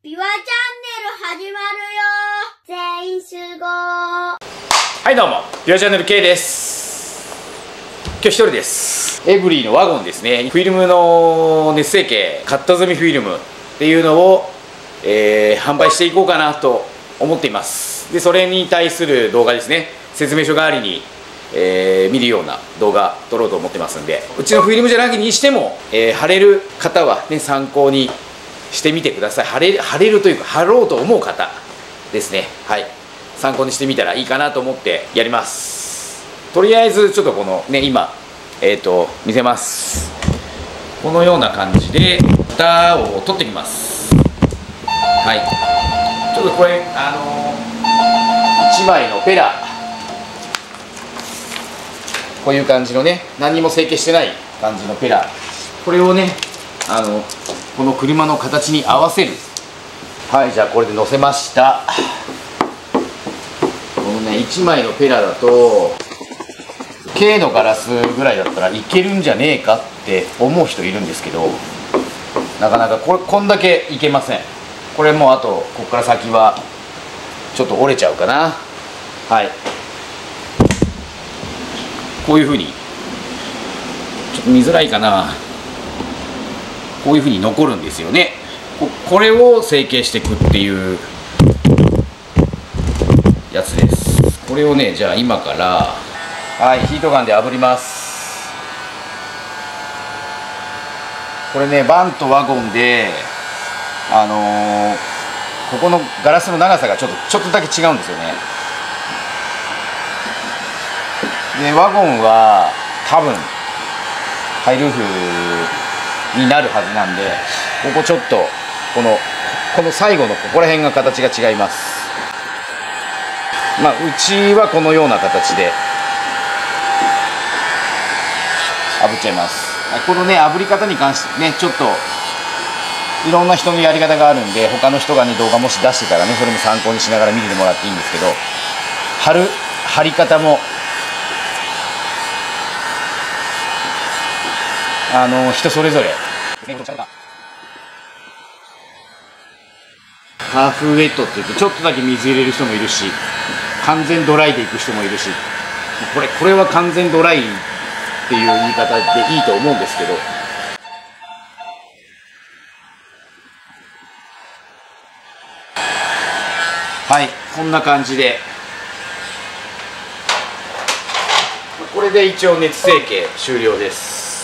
ビワチャンネル始まるよ。全員集合。 はいどうも、ビワチャンネル K です。今日一人です。エブリィのワゴンですね。フィルムの熱成形カット済みフィルムっていうのを、販売していこうかなと思っています。でそれに対する動画ですね、説明書代わりに見るような動画撮ろうと思ってますんで、うちのフィルムじゃなきにしても、貼れる方はね参考にしてみてください。貼れるというか貼ろうと思う方ですね。はい、参考にしてみたらいいかなと思ってやります。とりあえずちょっとこのね今見せます。このような感じで蓋を取ってきます。はい、ちょっとこれ1枚のペラ、こういう感じのね、何にも成形してない感じのペラ、これをねこの車の形に合わせる。はい、じゃあこれで乗せました。このね1枚のペラだと K のガラスぐらいだったらいけるんじゃねえかって思う人いるんですけど、なかなかこんだけいけません。これもうあとここから先はちょっと折れちゃうかな。はい、こういうふうにちょっと見づらいかな、こういうふうに残るんですよね。これを成形していくっていうやつです。これをね、じゃあ今からヒートガンで炙ります。これねバンとワゴンでここのガラスの長さがちょっとだけ違うんですよね。でワゴンは多分ハイルーフになるはずなんで、ここちょっとこの最後のここら辺が形が違います。まあうちはこのような形で炙っちゃいます。このね炙り方に関してねちょっといろんな人のやり方があるんで、他の人がね動画もし出してたらねそれも参考にしながら見てもらっていいんですけど、貼り方も人それぞれハーフウェットって言ってちょっとだけ水入れる人もいるし、完全ドライでいく人もいるし、これは完全ドライっていう言い方でいいと思うんですけど、はい、こんな感じでこれで一応熱成形終了です。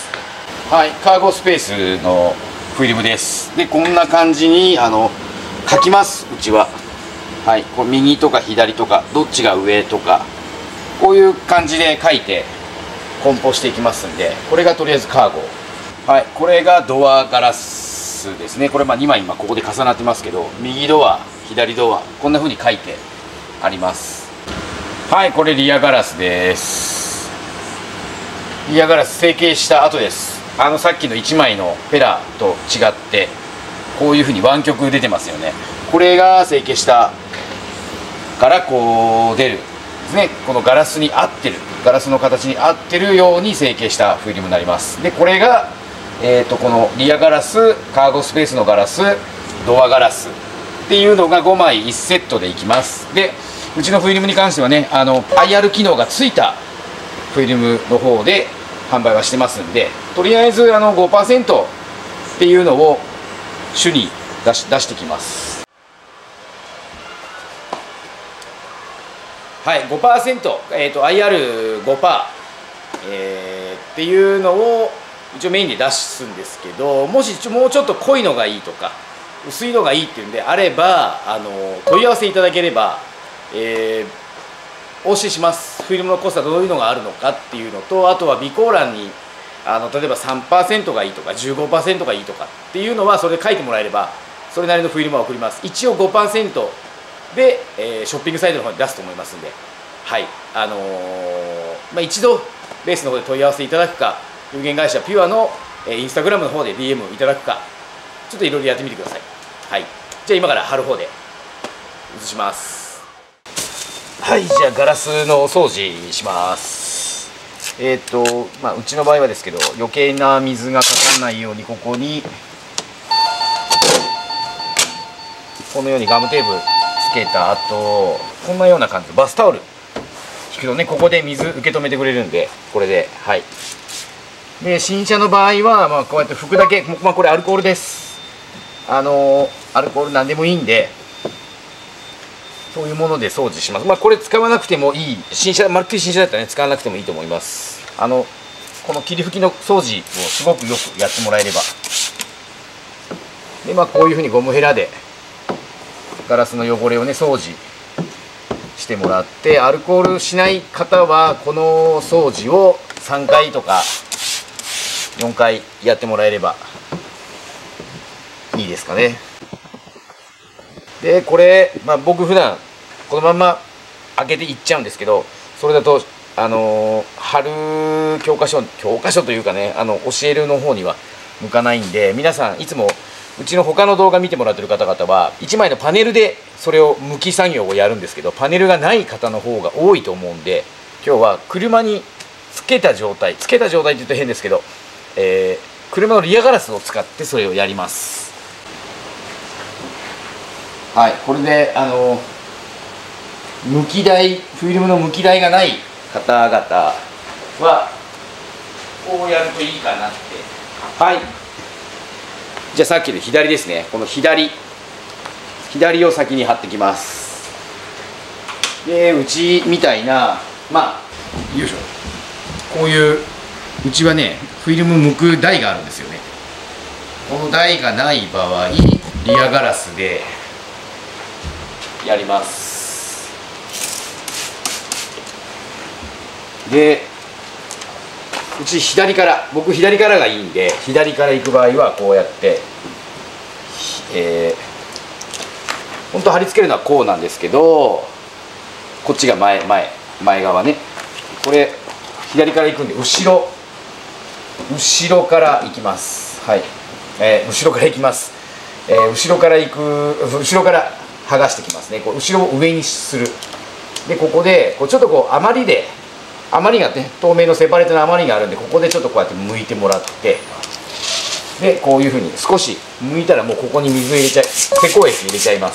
はい、カーゴスペースのフィルムです。でこんな感じに書きます、うちは。はい、こう右とか左とかどっちが上とかこういう感じで書いて梱包していきますんで、これがとりあえずカーゴ。はい、これがドアガラスですね。これ2枚今ここで重なってますけど、右ドア左ドアこんな風に書いてあります。はい、これリアガラスです。リアガラス成形した後です。さっきの1枚のペラと違ってこういう風に湾曲出てますよね。これが成形したからこう出るですね。このガラスに合ってる、ガラスの形に合ってるように成形したフィルムになります。でこれがこのリアガラス、カーゴスペースのガラス、ドアガラスっていうのが5枚1セットでいきます。でうちのフィルムに関してはねIR 機能がついたフィルムの方で販売はしてますんで、とりあえず5% っていうのを主に出してきます。はい、5%、IR5%、っていうのを一応メインで出すんですけど、もしもうちょっと濃いのがいいとか薄いのがいいっていうんであれば問い合わせいただければ、お教えします。フィルムの濃さどういうのがあるのかっていうのと、あとは備考欄に例えば 3% がいいとか 15% がいいとかっていうのはそれで書いてもらえればそれなりのフィルムは送ります。一応 5% で、ショッピングサイトの方に出すと思いますんで、はい、一度ベースの方で問い合わせいただくか、有限会社ピュアのインスタグラムの方で DM いただくか、ちょっといろいろやってみてください。はい、じゃあ今から貼る方で移します。はい、じゃあガラスのお掃除します。うちの場合はですけど余計な水がかからないようにここにこのようにガムテープつけた後、こんなような感じでバスタオル引くとね、ここで水受け止めてくれるんで、これで、はい。で新車の場合は、まあ、こうやって拭くだけ、まあ、これアルコールです。アルコールなんでもいいんで、そういうもので掃除します。まあ、これ使わなくてもいい、新車、まるっきり新車だったらね、使わなくてもいいと思います。この霧拭きの掃除をすごくよくやってもらえれば。で、まあ、こういうふうにゴムヘラでガラスの汚れをね、掃除してもらって、アルコールしない方はこの掃除を3回とか4回やってもらえればいいですかね。でこれ、まあ、僕普段このまんま開けていっちゃうんですけど、それだと貼る教科書というかね、教えるの方には向かないんで、皆さんいつもうちの他の動画見てもらってる方々は1枚のパネルでそれを剥き作業をやるんですけど、パネルがない方の方が多いと思うんで、今日は車につけた状態って言うと変ですけど、車のリアガラスを使ってそれをやります。はい、これで剥き台、フィルムの剥き台がない方々はこうやるといいかなって。はい、じゃあさっきの左ですね、この左を先に貼ってきます。でうちみたいな、まあよいしょ、こういううちはねフィルム剥く台があるんですよね。この台がない場合、リアガラスでやります。でうち僕左からがいいんで、左から行く場合はこうやって、本当貼り付けるのはこうなんですけど、こっちが前側ね。これ左から行くんで後ろから行きます。はい、後ろから行きます。後ろから剥がしてきますね。こう後ろを上にする。でここでちょっとこう余りがね、透明のセパレートの余りがあるんで、ここでちょっとこうやって剥いてもらって、でこういうふうに少し剥いたらもうここに水施工液入れちゃいます。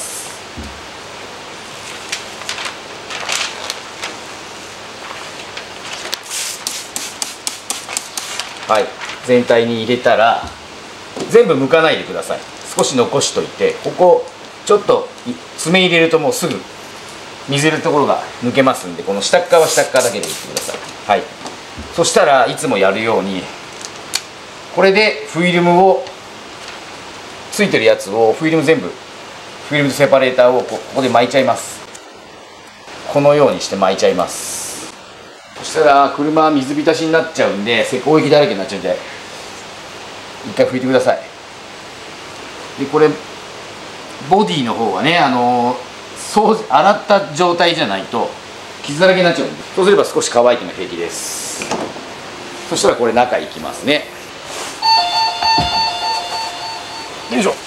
はい、全体に入れたら全部剥かないでください。少し残しといて、ここちょっと爪入れるともうすぐ水入れるところが抜けますんで、この下っ側だけでいってください。はい、そしたらいつもやるように、これでフィルムをついてるやつをフィルムとセパレーターをここで巻いちゃいます。このようにして巻いちゃいます。そしたら車は水浸しになっちゃうんで、施工液だらけになっちゃうんで一回拭いてください。でこれボディの方はね、洗った状態じゃないと傷だらけになっちゃうんで、そうすれば少し乾いても平気です。そしたらこれ中いきますね。よいしょ。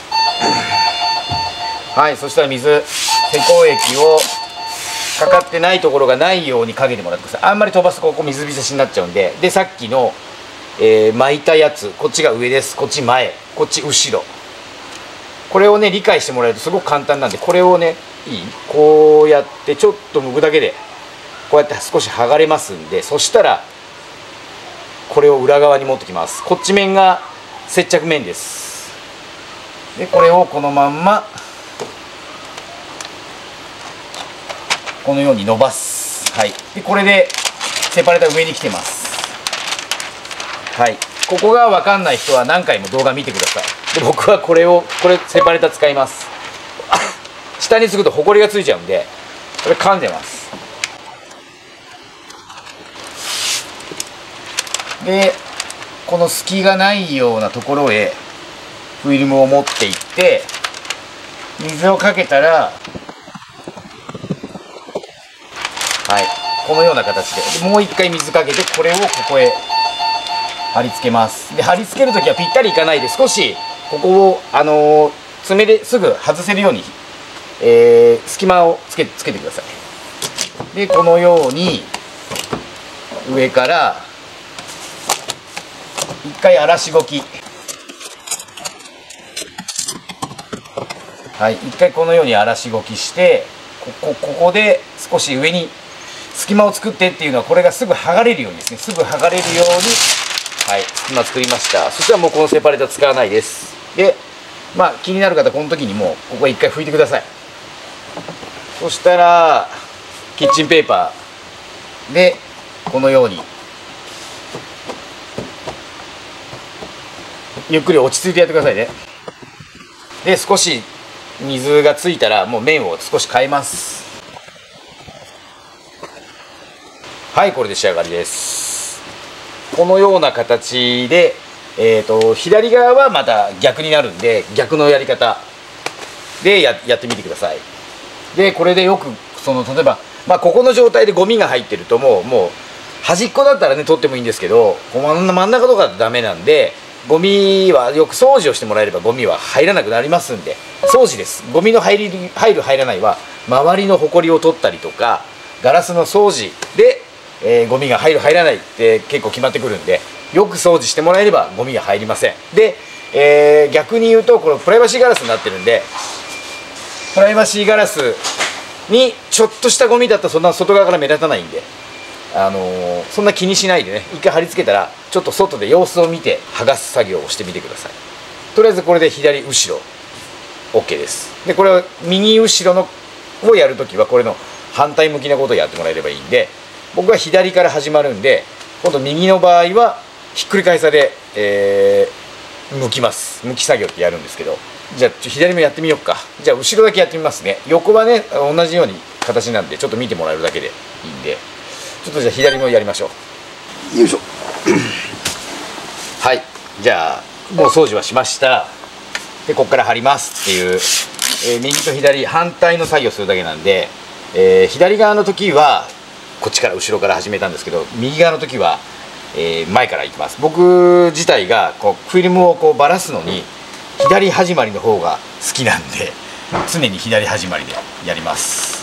はい、そしたら施工液をかかってないところがないようにかけてもらってください。あんまり飛ばすとここ水浸しになっちゃうんで。でさっきの、巻いたやつ、こっちが上です、こっち前、こっち後ろ、これをね理解してもらえるとすごく簡単なんで、これをねこうやってちょっと剥くだけでこうやって少し剥がれますんで、そしたらこれを裏側に持ってきます。こっち面が接着面です。でこれをこのまんまこのように伸ばす。はい、でこれでセパレーター上に来てます。はい、ここが分かんない人は何回も動画見てください。で僕はこれセパレーター使います。下につくとホコリがついちゃうんで、これ噛んでます。でこの隙がないようなところへフィルムを持っていって、水をかけたら、はい、このような形でもう一回水かけて、これをここへ貼り付けます。で貼り付けるときはぴったりいかないで、少しここを爪ですぐ外せるように、隙間をつけてください。でこのように上から一回荒しごき、 はい、一回このように荒らしごきして、ここで少し上に隙間を作ってっていうのは、これがすぐ剥がれるようにですね、すぐ剥がれるように、はい、隙間作りました。そしたらもうこのセパレーター使わないです。で、まあ気になる方、この時にもうここ一回拭いてください。そしたらキッチンペーパーでこのようにゆっくり落ち着いてやってくださいね。で、少し水がついたらもう面を少し変えます。はい、これで仕上がりです。このような形で、左側はまた逆になるんで、逆のやり方でやってみてください。で、これでよく例えば、まあ、ここの状態でゴミが入ってるともう端っこだったらね取ってもいいんですけど、真ん中とかだとダメなんで、ゴミはよく掃除をしてもらえればゴミは入らなくなりますんで、掃除です。ゴミの入る入らないは周りのホコリを取ったりとか、ガラスの掃除で、ゴミが入る入らないって結構決まってくるんで、よく掃除してもらえればゴミが入りません。で、逆に言うとこのプライバシーガラスになってるんで、プライバシーガラスにちょっとしたゴミだったらそんな外側から目立たないんで、そんな気にしないでね、一回貼り付けたらちょっと外で様子を見て剥がす作業をしてみてください。とりあえずこれで左後ろ OK です。で、これを右後ろのをやるときはこれの反対向きなことをやってもらえればいいんで、僕は左から始まるんで、今度右の場合はひっくり返さで、剥きます。剥き作業ってやるんですけど、じゃあ左もやってみようか。じゃあ後ろだけやってみますね。横はね同じように形なんで、ちょっと見てもらえるだけでいいんで、ちょっとじゃあ左もやりましょう。よいしょはい、じゃあもう掃除はしました。で、ここから貼りますっていう、右と左反対の作業するだけなんで、左側の時はこっちから後ろから始めたんですけど、右側の時は、前から行きます。僕自体がこうフィルムをこうばらすのに左始まりの方が好きなんで、常に左始まりでやります。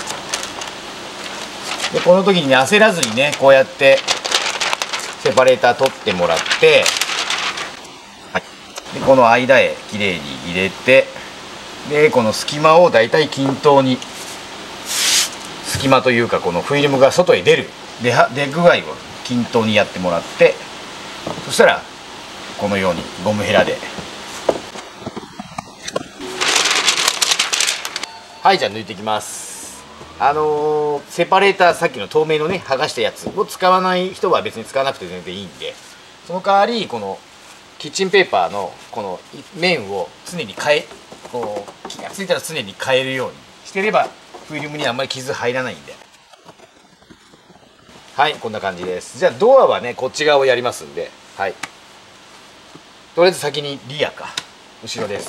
で、この時にね焦らずにね、こうやってセパレーター取ってもらって、はい、でこの間へきれいに入れて、でこの隙間をだいたい均等に、隙間というかこのフィルムが外へ出る出具合を均等にやってもらって、そしたらこのようにゴムヘラで、はい、じゃあ抜いていきます。セパレーター、さっきの透明のね剥がしたやつを使わない人は別に使わなくて全然いいんで、その代わりこのキッチンペーパーのこの面を常にこう気がついたら常に変えるようにしてればフィルムにあんまり傷入らないんで、はい、こんな感じです。じゃあドアはねこっち側をやりますんで、はい、とりあえず先にリアか後ろです。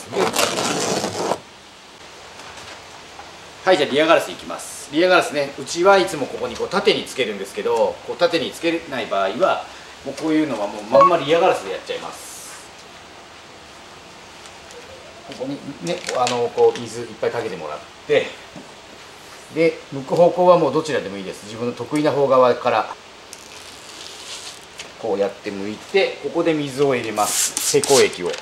はい、じゃあリアガラスいきます。リアガラスね、うちはいつもここにこう縦につけるんですけど、こう縦につけない場合はもうこういうのはもうまんまリアガラスでやっちゃいます。ここにねこう水いっぱいかけてもらって、で向く方向はもうどちらでもいいです。自分の得意な方側からこうやって向いて、ここで水を入れます。成功液を。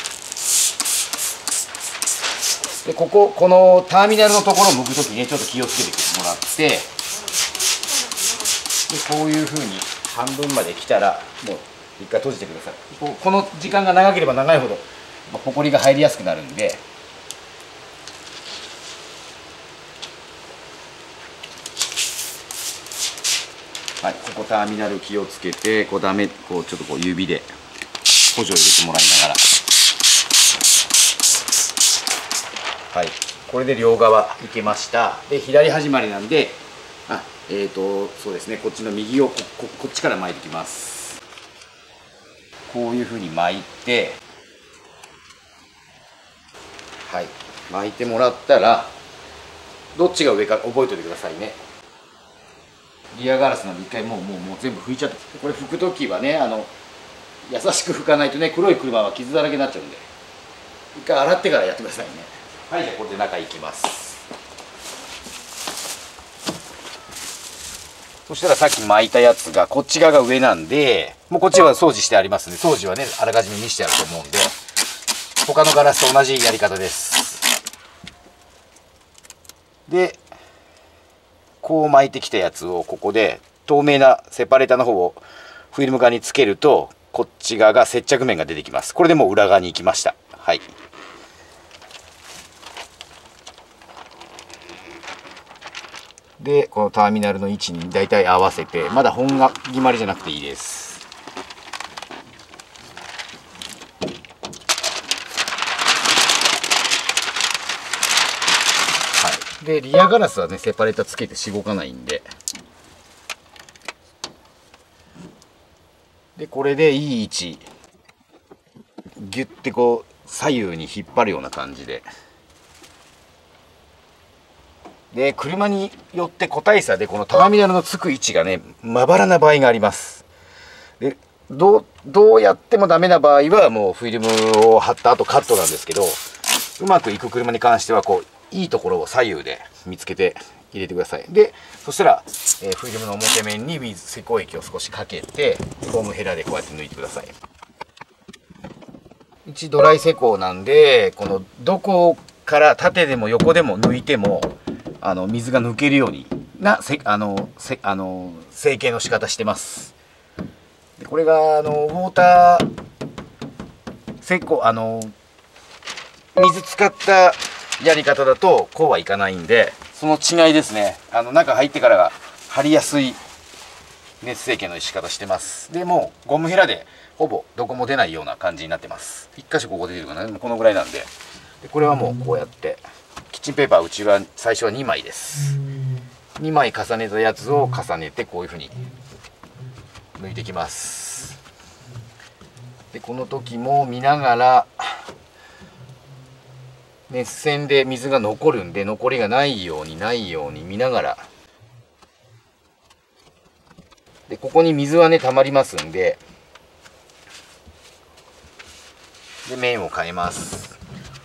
でこのターミナルのところを向くときにちょっと気をつけてもらって、でこういうふうに半分まで来たらもう一回閉じてください。この時間が長ければ長いほどホコリが入りやすくなるんで、はい、ここターミナル気をつけて、こうちょっとこう指で補助を入れてもらいながら、はい、これで両側いけました。で左始まりなんで、そうですね、こっちの右をこっちから巻いていきます。こういうふうに巻いて、はい、巻いてもらったらどっちが上か覚えておいてくださいね。リアガラスなんで一回もう全部拭いちゃって、これ拭く時はね優しく拭かないとね、黒い車は傷だらけになっちゃうんで、一回洗ってからやってくださいね。はい、じゃあこれで中行きます。そしたらさっき巻いたやつがこっち側が上なんで、もうこっちは掃除してありますんで、掃除はねあらかじめ見せてあると思うんで、他のガラスと同じやり方です。 でこう巻いてきたやつをここで透明なセパレーターの方をフィルム側につけると、こっち側が接着面が出てきます。これでもう裏側に行きました。はい。でこのターミナルの位置にだいたい合わせて、まだ本が決まりじゃなくていいです。でリアガラスはねセパレーターつけてしごかないんで、これでいい位置ギュッてこう左右に引っ張るような感じで、車によって個体差でこのターミナルのつく位置がねまばらな場合があります。でどうやってもダメな場合はもうフィルムを貼った後カットなんですけど、うまくいく車に関してはこういいところを左右で見つけて入れてください。でそしたら、フィルムの表面に水溶液を少しかけてゴムヘラでこうやって抜いてください。うちドライ施工なんで、このどこから縦でも横でも抜いても水が抜けるようにな成形の仕方してます。でこれがウォーター施工水使ったやり方だとこうはいかないんで、その違いですね。中入ってからが貼りやすい熱成形の仕方してます。でもうゴムヘラでほぼどこも出ないような感じになってます。1箇所ここ出てるかな、このぐらいなんで。これはもうこうやってキッチンペーパー、うちは最初は2枚です。2枚重ねたやつを重ねてこういうふうに抜いてきます。でこの時も見ながら、熱線で水が残るんで残りがないように見ながら、でここに水はね溜まりますんで、面を変えます。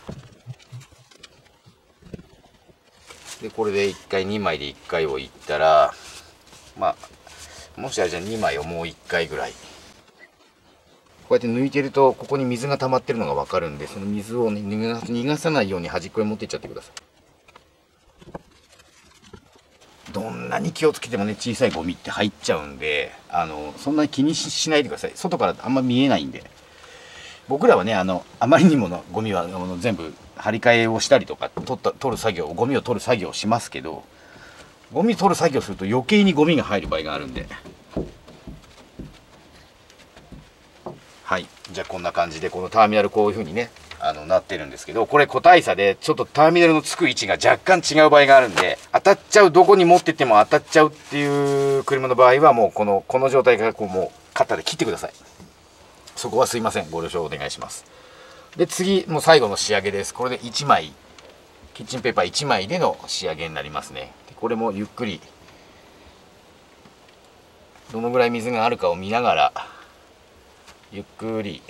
でこれで1回2枚で1回をいったら、もしあれじゃ2枚をもう1回ぐらいこうやって抜いてるとここに水が溜まってるのが分かるんで、その水を、ね、逃がさないように端っこに持っていっちゃってください。どんなに気をつけてもね小さいゴミって入っちゃうんで、そんなに気にしないでください。外からあんま見えないんで。僕らはねあまりにものゴミは全部張り替えをしたりとか取る作業、ゴミを取る作業をしますけど、ゴミ取る作業すると余計にゴミが入る場合があるんで。はい、じゃあこんな感じでこのターミナルこういう風にねなってるんですけど、これ個体差でちょっとターミナルのつく位置が若干違う場合があるんで、当たっちゃう、どこに持ってっても当たっちゃうっていう車の場合はもうこの状態からもうカッターで切ってください。そこはすいません、ご了承お願いします。で次もう最後の仕上げです。これで1枚キッチンペーパー1枚での仕上げになりますね。でこれもゆっくりどのぐらい水があるかを見ながらゆっくり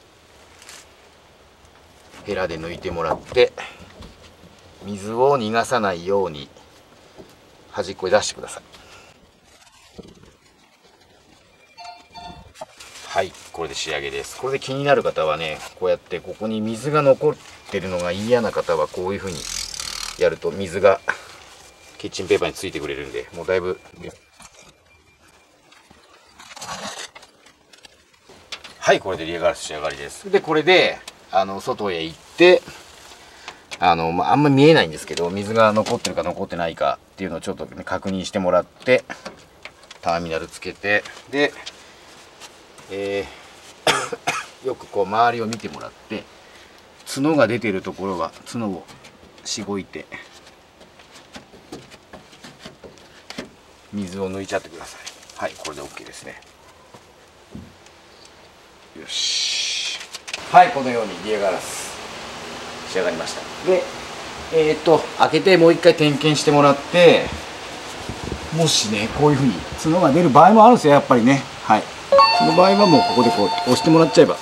ヘラで抜いてもらって、水を逃がさないように端っこへ出してください。はい、これで仕上げです。これで気になる方はね、こうやってここに水が残ってるのが嫌な方はこういう風にやると水がキッチンペーパーについてくれるんで、もうだいぶ。はい、これでリアガラス仕上がりです。でこれで外へ行ってあんま見えないんですけど、水が残ってるか残ってないかっていうのをちょっと、ね、確認してもらって、ターミナルつけて、で、よくこう周りを見てもらって、角が出てるところは角をしごいて水を抜いちゃってください。はい、これで OK ですね。よし、はい、このようにリアガラス仕上がりました。で開けてもう一回点検してもらって、もしねこういうふうに角が出る場合もあるんですよ、やっぱりね。はい、その場合はもうここでこう押してもらっちゃえば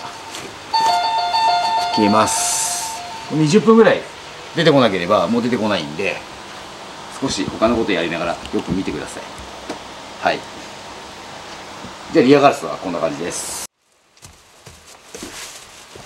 消えます。20分ぐらい出てこなければもう出てこないんで、少し他のことやりながらよく見てください。はい、じゃあリアガラスはこんな感じです。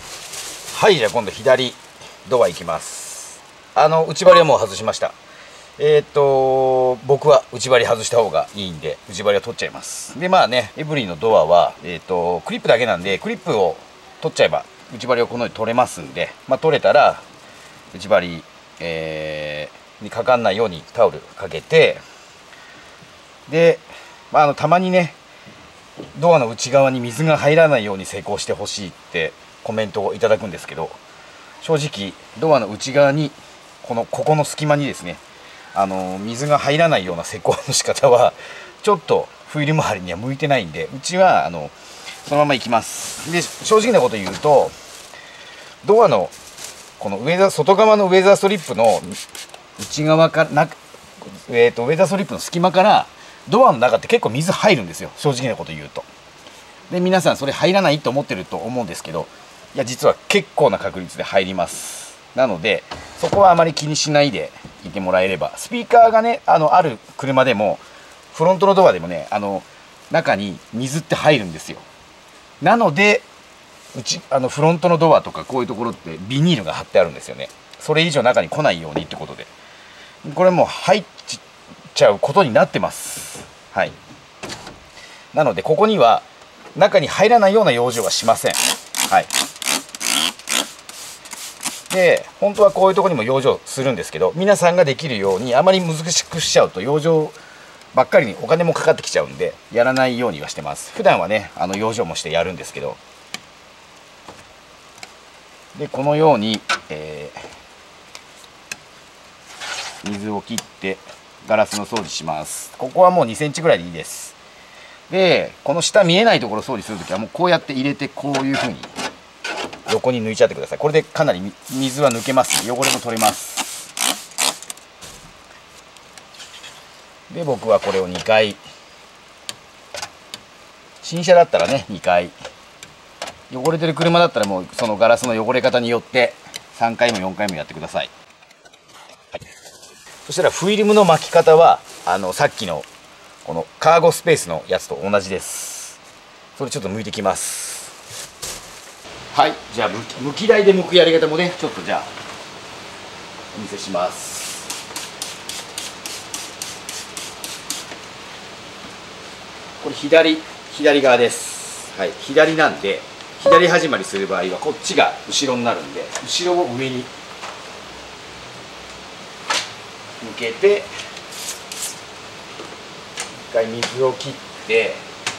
はい、じゃあ今度左ドア行きます。内張りはもう外しました。 僕は内張り外した方がいいんで、内張りは取っちゃいます。で、まあね、エブリィのドアは、クリップだけなんで、クリップを取っちゃえば、内張りをこのように取れますんで、まあ、取れたら、内張り、にかかんないようにタオルかけて、で、まあ、たまにね、ドアの内側に水が入らないように施工してほしいってコメントをいただくんですけど、正直、ドアの内側に、ここの隙間にですね、水が入らないような施工の仕方はちょっとフィルム張りには向いてないんで、うちはそのまま行きます。で、正直なこと言うと、ドアのこの外側のウェザーストリップの内側からウェザーストリップの隙間からドアの中って結構水入るんですよ、正直なこと言うと。で、皆さんそれ入らないと思ってると思うんですけど、いや実は結構な確率で入ります。なのでそこはあまり気にしないでいてもらえれば。スピーカーがね、ある車でもフロントのドアでもね、中に水って入るんですよ。なのでフロントのドアとかこういうところってビニールが貼ってあるんですよね。それ以上中に来ないようにってことで、これもう入っちゃうことになってます。はい。なのでここには中に入らないような養生はしません。はい。で、本当はこういうところにも養生するんですけど、皆さんができるようにあまり難しくしちゃうと養生ばっかりにお金もかかってきちゃうんで、やらないようにはしてます。普段はね、養生もしてやるんですけど。で、このように、水を切ってガラスの掃除します。ここはもう2センチぐらいでいいです。で、この下見えないところ掃除するときはもうこうやって入れて、こういうふうに横に抜いちゃってください。これでかなり水は抜けます。汚れも取れます。で、僕はこれを2回、新車だったらね2回、汚れてる車だったらもうそのガラスの汚れ方によって3回も4回もやってください。はい、そしたらフィルムの巻き方はさっきのこのカーゴスペースのやつと同じです。それちょっと剥いてきます。はい、じゃあ剥き台で剥くやり方もね、ちょっとじゃあお見せします。これ左側です。はい、左なんで、左始まりする場合はこっちが後ろになるんで、後ろを上に向けて一回水を切って、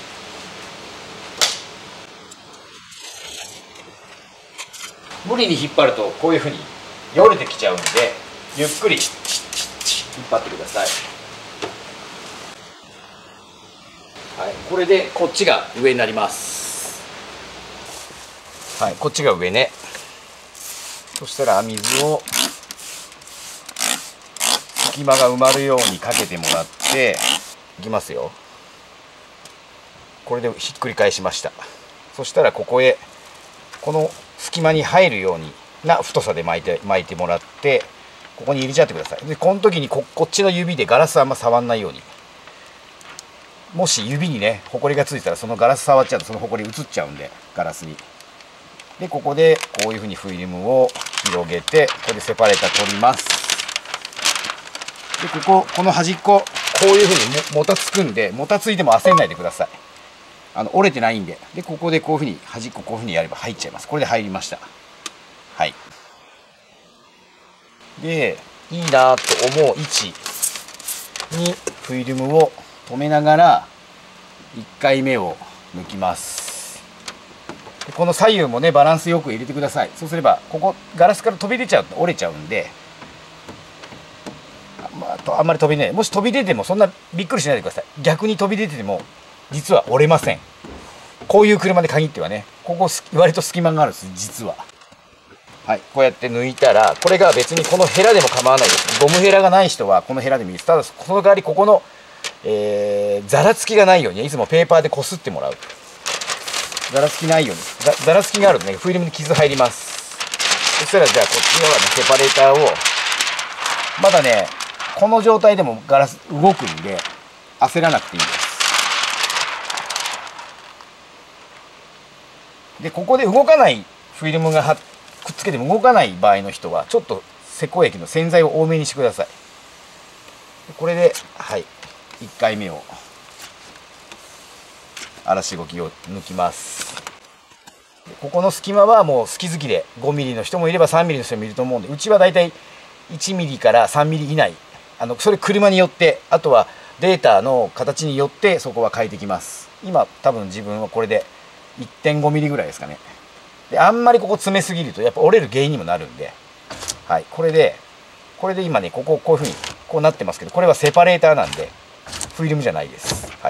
無理に引っ張るとこういうふうによれてきちゃうんで、ゆっくり引っ張ってください。はい、これでこっちが上になります。はい、こっちが上ね。そしたら水を隙間が埋まるようにかけてもらって、いきますよ。これでひっくり返しました。そしたらここへこの隙間に入るようにな太さで巻いてもらって、ここに入れちゃってください。で、この時にこっちの指でガラスあんま触んないように。もし指にねホコリがついたら、そのガラス触っちゃうとそのホコリ移っちゃうんで、ガラスに。で、ここでこういうふうにフィルムを広げて、これでセパレーター取ります。で、この端っここういうふうにもたつくんで、もたついても焦んないでください。折れてないんで。で、ここでこういうふうに端っここういうふうにやれば入っちゃいます。これで入りました。はい。で、いいなと思う位置にフィルムを止めながら1回目を抜きます。で、この左右もねバランスよく入れてください。そうすればここガラスから飛び出ちゃうと折れちゃうんで、あんまり飛び出ない。もし飛び出てもそんなびっくりしないでください。逆に飛び出てても実は折れません。こういう車で限ってはね、ここ割と隙間があるんです、実は。はい、こうやって抜いたら、これが別にこのヘラでも構わないです。ゴムヘラがない人はこのヘラでもいいです。ただその代わりここの、ざらつきがないようにいつもペーパーでこすってもらう。ざらつきないように。ざらつきがあるとねフィルムに傷入ります。そしたらじゃあこっち側のセパレーターを、まだねこの状態でもガラス動くんで焦らなくていいです。で、ここで動かないフィルムがくっつけても動かない場合の人はちょっと施工液の洗剤を多めにしてください。 これではい1回目を荒らしごきを抜きます。ここの隙間はもう好き好きで、5ミリの人もいれば3ミリの人もいると思うんで、うちはだいたい1ミリから3ミリ以内、それ車によって、あとはデータの形によってそこは変えてきます。今多分自分はこれで 1.5 ミリぐらいですかね。であんまりここ詰めすぎるとやっぱ折れる原因にもなるんで、はい、これで今ね、こういうふうにこうなってますけど、これはセパレーターなんでフィルムじゃないです。はい、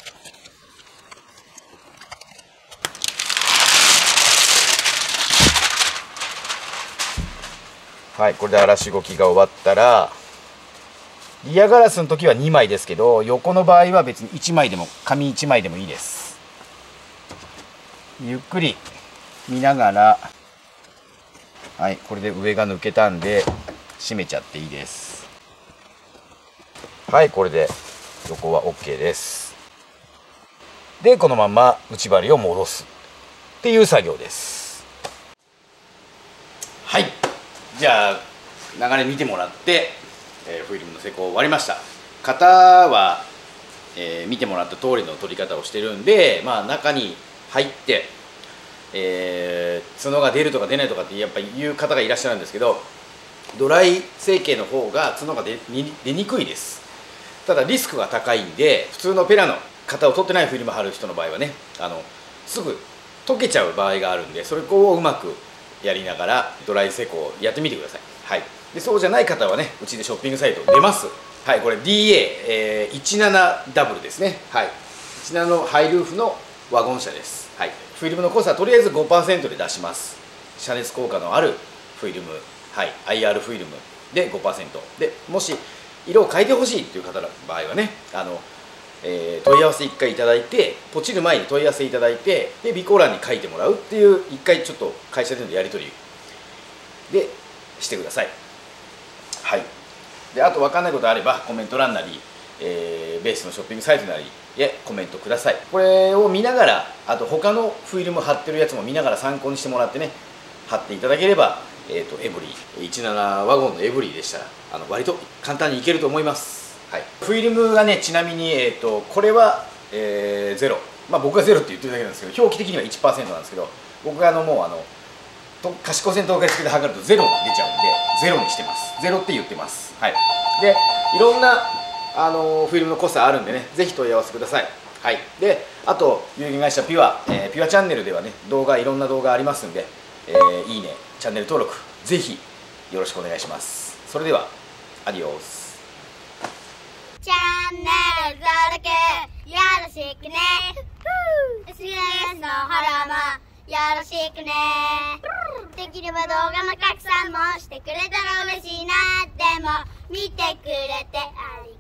はい、これで荒らしごきが終わったら、リアガラスの時は2枚ですけど、横の場合は別に1枚でも紙1枚でもいいです。ゆっくり見ながら、はい、これで上が抜けたんで閉めちゃっていいです。はい、これで横は OK です。でこのまま内張りを戻すっていう作業です。はい、じゃあ流れ見てもらって、フィルムの施工終わりました。型は、見てもらった通りの取り方をしてるんで、まあ、中に入って、角が出るとか出ないとかってやっぱり言う方がいらっしゃるんですけど、ドライ成形の方が角が出にくいです。ただリスクが高いんで、普通のペラの型を取ってないフィルム貼る人の場合はね、すぐ溶けちゃう場合があるんで、それをうまくやりながらドライ施工をやってみてください。はい、でそうじゃない方はね、うちでショッピングサイト出ます。はい、これ DA17W ですね。はい、17のハイルーフのワゴン車です。はい、フィルムの濃さはとりあえず 5% で出します。遮熱効果のあるフィルム、はい、IR フィルムで 5% で、もし色を変えてほしいという方の場合はね、問い合わせ1回いただいて、ポチる前に問い合わせいただいて、で備考欄に書いてもらうっていう、1回ちょっと会社でのやり取りでしてください。はい、であと分かんないことあればコメント欄なり、ベースのショッピングサイトなりでコメントください。これを見ながら、あと他のフィルム貼ってるやつも見ながら参考にしてもらってね、貼っていただければ、エブリー17ワゴンのエブリーでしたら割と簡単にいけると思います。はい、フィルムがね、ちなみに、これは、0、まあ僕は0って言ってるだけなんですけど、表記的には 1% なんですけど、僕がもう賢線透過式で測ると0が出ちゃうんで、0にしてます。0って言ってます。はい、でいろんなフィルムの濃さあるんでね、ぜひ問い合わせください。はい、であと有限会社ピュア、ピュアチャンネルではね、いろんな動画ありますんで、いいね、チャンネル登録ぜひよろしくお願いします。それではアディオス。 チャンネル登録よろしくね。SNS のフォローもよろしくね。できれば動画の拡散もしてくれたら嬉しいな。でも見てくれてありがとう。